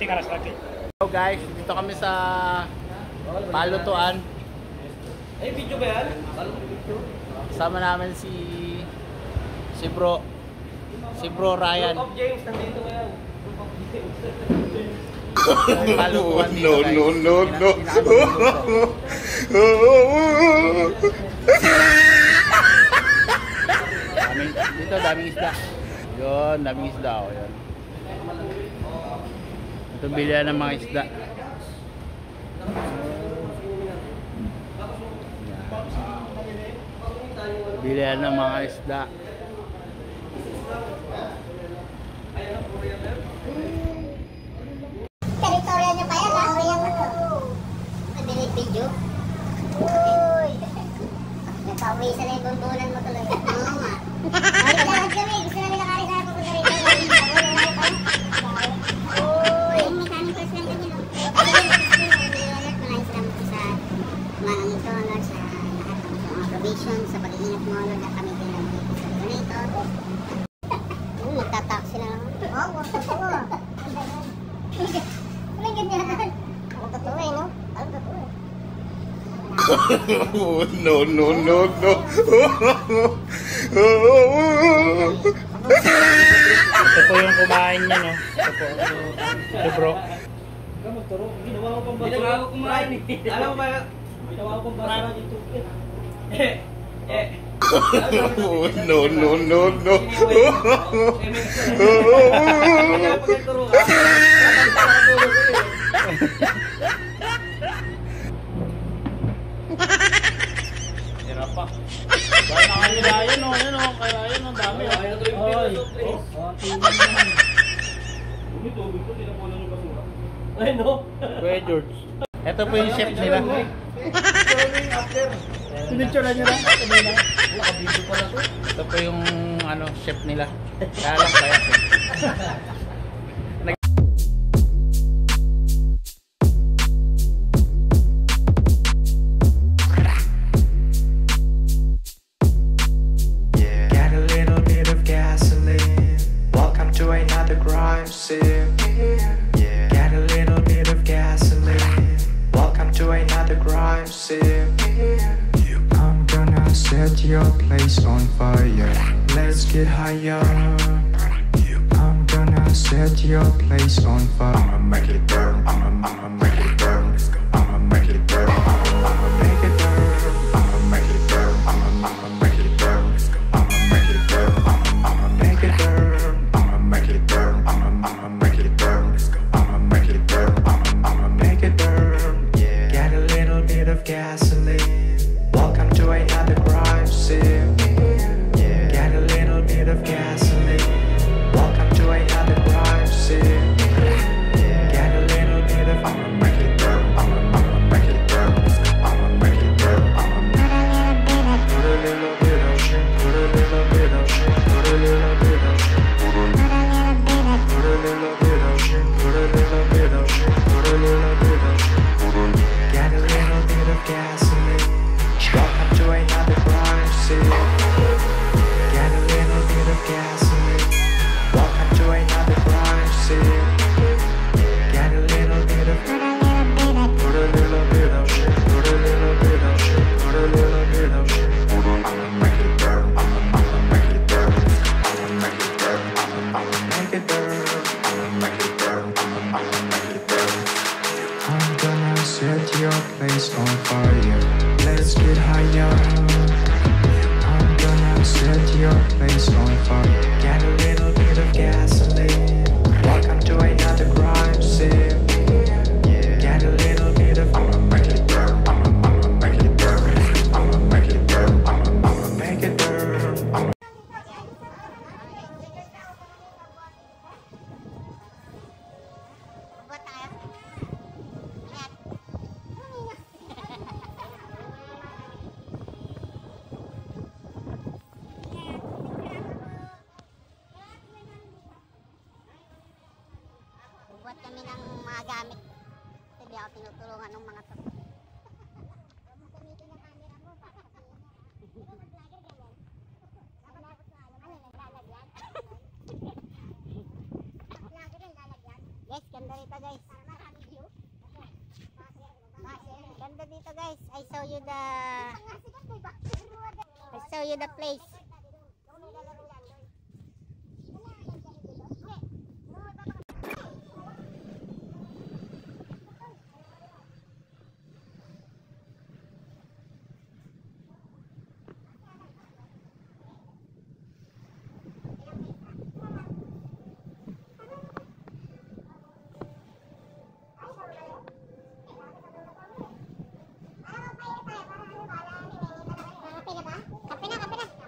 Hello guys, dito kami sa Palutuan. Ay, video ba yan? Kasama namin si Bro Ryan. Group of James, nandito ngayon. Group of James. Palutuan dito, guys. No. Dito daming isda. Yun, daming isda. Oh, yun. Ito bilihan ng mga isda. Bilihan ng mga isda. Teritorya niya pa yan, o yan ano? Video? Uy! Nagpawisan na yung buntunan mo tuloy. Oo nga. Ay, kami. Gusto na nila kari sa pupunta rin. Uy! Yung mechanicals lang kami, no? Maraming salamat sa manang ito, Lord, sa lahat ng mga provision, sa pag-iingat mo, Lord, na kami din ang donator. Magtataksi na lang. Oo, totoo. May ganyan. Ang totoo eh, no? Ang totoo eh. No. Ito po yung kumain niya, no? Ito Bro. Ginawa ko pang basura. Ginawa ko kumain eh. Alam mo ba? Ginawa ko pang basura dito. No. Hirap pa. Dahil nakakila yan, no? Yan, no? Kaya yan, ang dami. Ay, ito yung pinasok, Chris. Tubig ko, tinapunan yung basura. Ay, no? Kuya George. Ito po yung chef nila. Sinitsura nyo lang? Nakabidyo pala to. Ito po yung ano, chef nila. Kaya lang kaya. Get a little bit of gasoline. Welcome to another crime scene. Get a little bit of gasoline. Welcome to another crime scene. I'm gonna set your place on fire. Let's get higher. I'm gonna set your place on fire. I'ma make it burn. I'ma make it burn. I'ma make it burn. I'ma make it burn. I'ma make it burn. I'ma make it burn. I'ma make it burn. I'ma make it burn. I'ma make it burn. I'ma make it burn. I'ma make it burn. I'ma make it burn. Yeah. Get a little bit of gasoline. Welcome to another crime scene. Yeah. Get a little bit of gasoline. Welcome to another crime scene. Yeah. Get a little bit of. I'ma make it burn. I'ma make it burn. I'ma make it burn. Put a little bit of shit. Put a little bit of shit. Put a little bit of shit. Put a little bit of shit. Put a little bit of shit. Put a little bit of shit. Get a little bit of gasoline. Welcome to another crime scene. Get a little bit of gasoline. Welcome to another crime scene. Get a little bit of. Put a little bit of shit. Put a little bit of shit. Put a little bit of shit. I'ma make it burn. I'ma make it burn. I'ma make it burn. I'ma make it burn. I'ma make it burn. I'ma make it burn. I'm gonna set your place on fire. Let's get higher. I'm gonna set your place on fire. Get a little bit of gasoline. Welcome to another crime scene. Get a little bit of. I'ma make it burn. I'ma make it burn. I'ma make it burn. I'ma make it burn. Buat tayo. Ingat. Buat kami ng mga gamit. Hindi ako tinutulungan ng mga to. Gamitin ang camera mo para sabihin na. Vlogger ganyan. Ano yung lalagyan? Vlogger yung lalagyan. Guys, ganda rito. dito guys. Ganda dito guys. I show you the place. Kape na.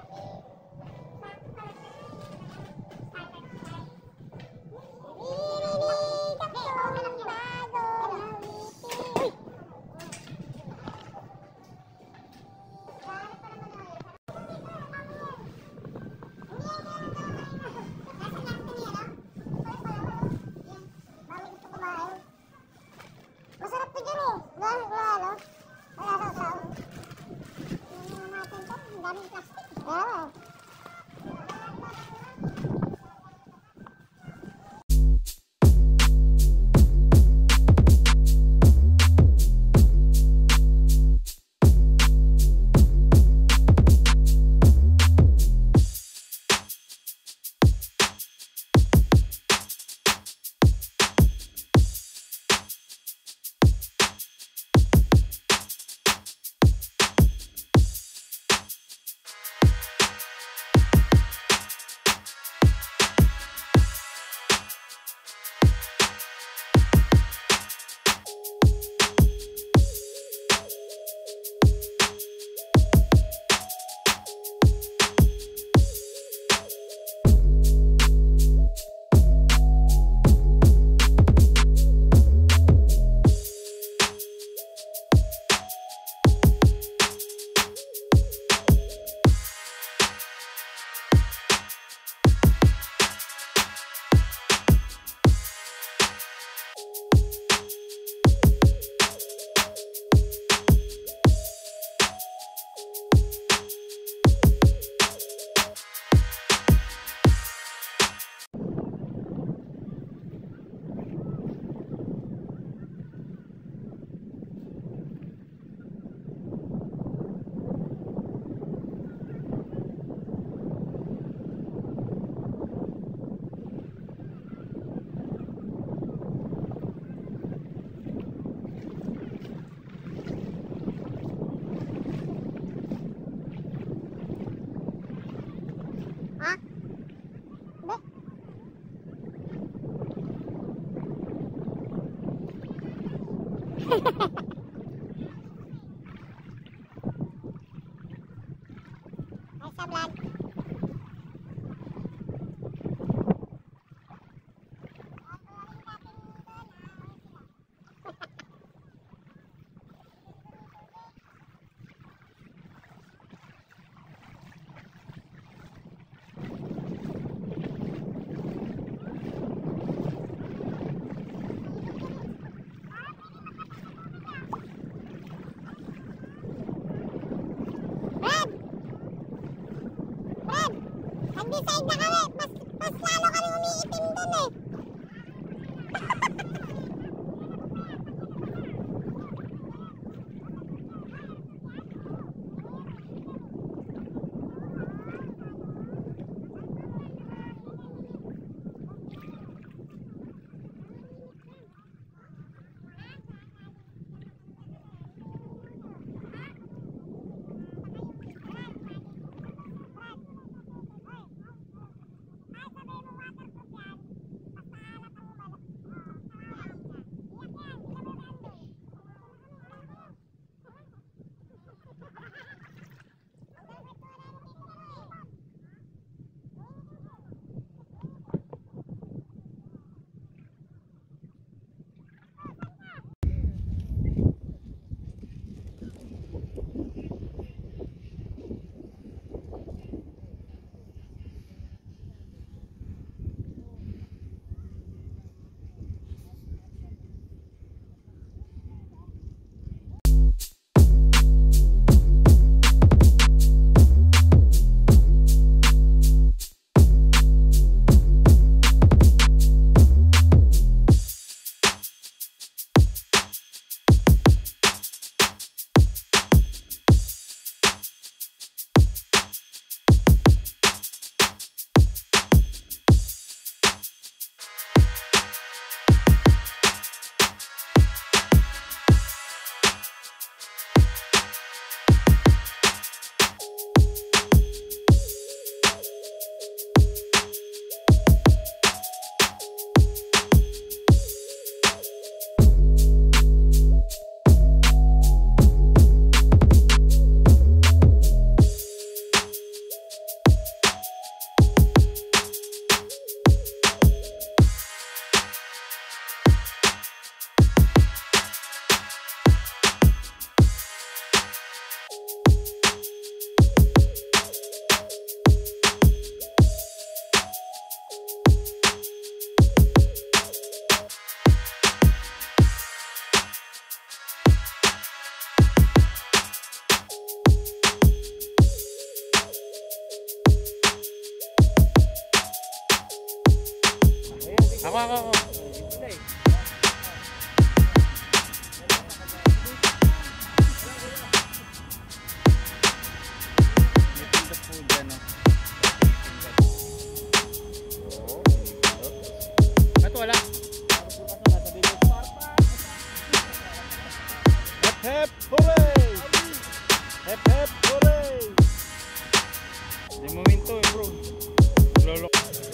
Masarap to dyan eh. Wala. Wala sa tao. Tingnan natin to. Ang daming plastic. Oo. Ay, sa vlog. Nag-decide na kami. Mas lalo kami umiitim dun eh. Ay, sabi mo waterproof yan. Ako. Ito wala. Hep hep hooray! Hep hep hooray! Di momento bro. Lolo.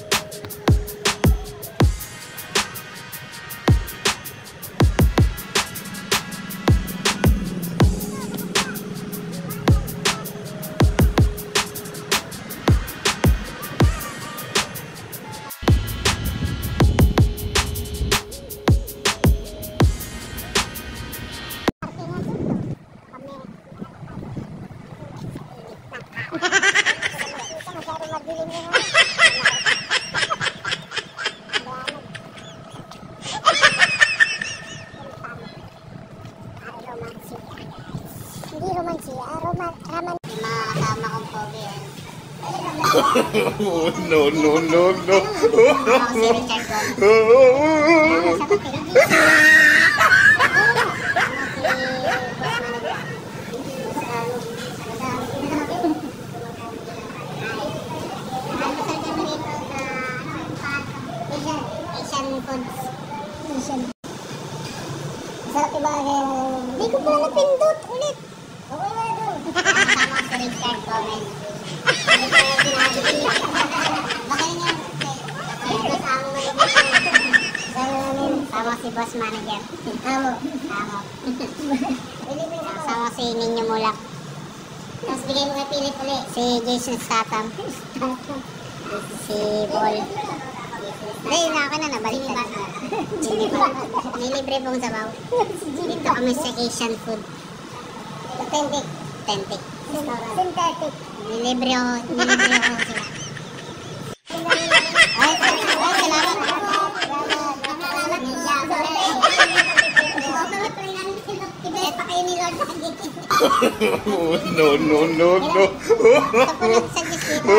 Hindi romansi, raman. Yung mga kasama kong pogi yan. No. Ako si Richard Gomez. Asian foods. Masarap yung mga hindi ko pala napindot ulit. Okay na doon. Kasama si Richard Gomez. Sama si boss manager. Tama. Sama si Ninyo Mulak. Tapos bigay mo kay Philip ulit. Si Jason Statham. Si Paul. Hindi, na na, nabaliktad. May libre pong sabaw. Dito kami sa Asian food. Authentic. Synthetic. May libre ako sila. Ay, salamat. Pa kayo ni Lord No. ito po nag-suggest dito.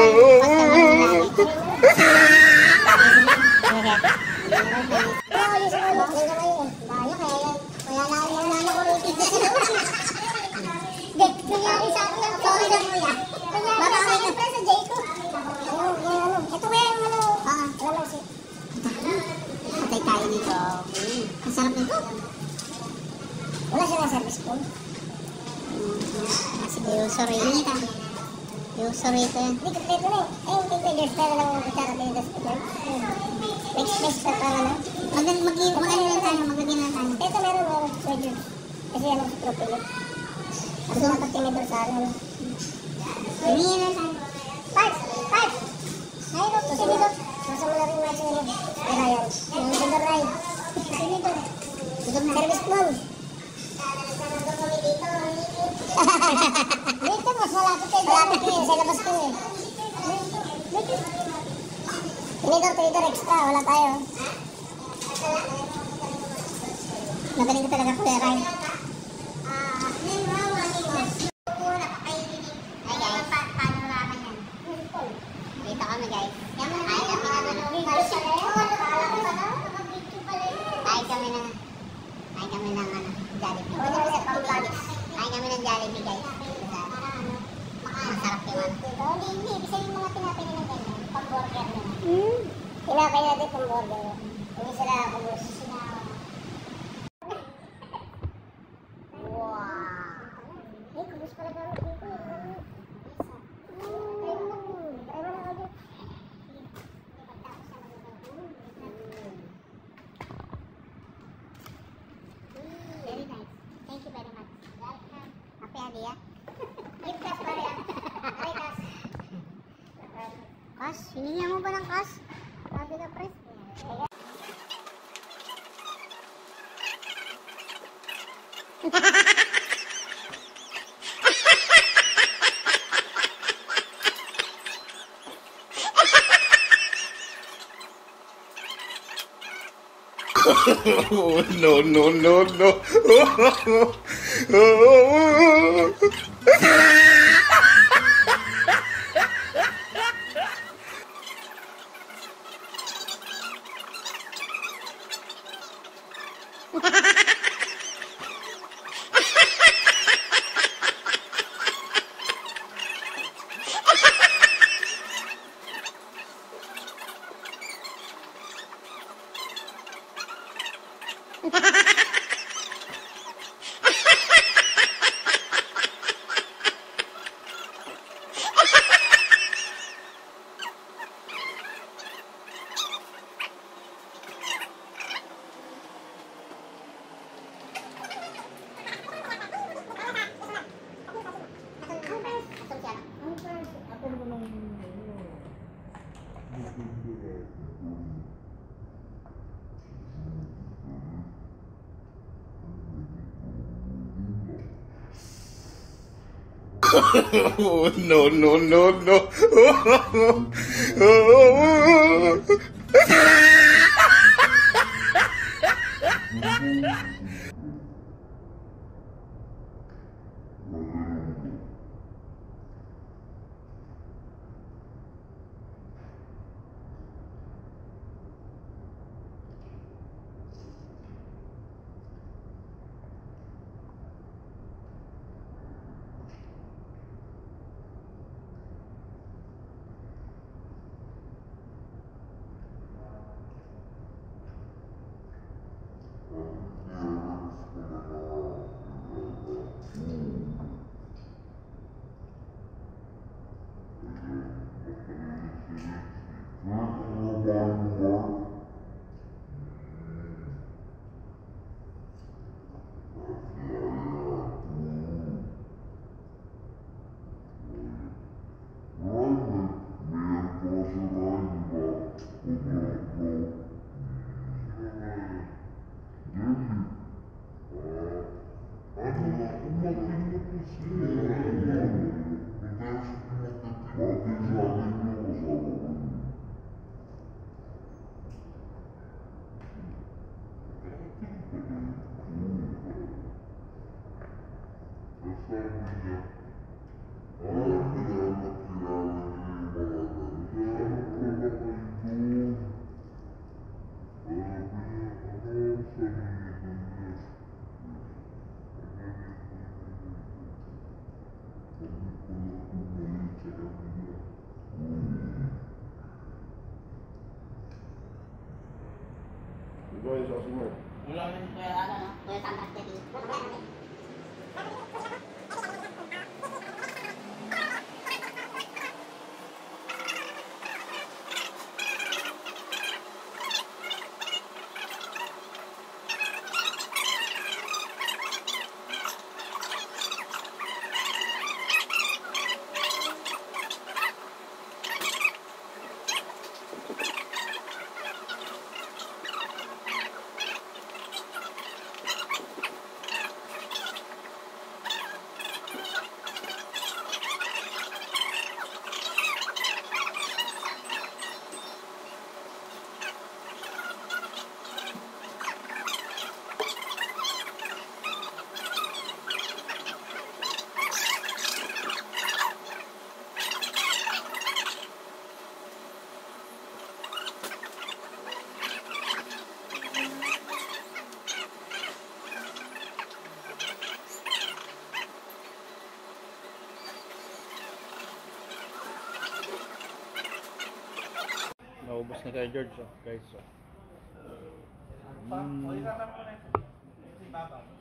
Patay tayo nito. Ang sarap nito. Wala siya na service po. Kasi usury yun ito. Usury ito yan. Hindi ko na eh. Yung tigpiders na lang ang kutsara din ito. Express pa para na. Maglagyan lang tayo. Ito meron surgery. Kasi yan ang propylene. Kasi mapagtimidor sa ano. Hingin lang tayo. Parts! Mayroon to sinidor. Masama na rin natin yun. Ryan. Yung sinidor ride. Sinidor. Service mall. Dito mas malapit kayo. Malapit kayo. Sa labas ko eh. Tinidor extra. Wala tayo. Magaling ko talaga Kuya Ray. Dito kami guys. Kain kami ng Jollibee. Kain kami ng Jollibee guys. Masarap yung ano. Hindi. Bisa yung mga tinapay nila ganyan. Pang-burger nila. Tinapay natin pang-burger. Hindi sila kubos. Wow. Eh, kubos pala gano'n dito. Very nice. Thank you very much. Happy hadiah. Give cash pare yan. Aray cash. Cash? Hiningi mo ba ng cash? Sabi ka pres. No. Oh, no, no, no, no. Kuya ano, no? Kuya Tambak TV. Naubos na kay George, guys.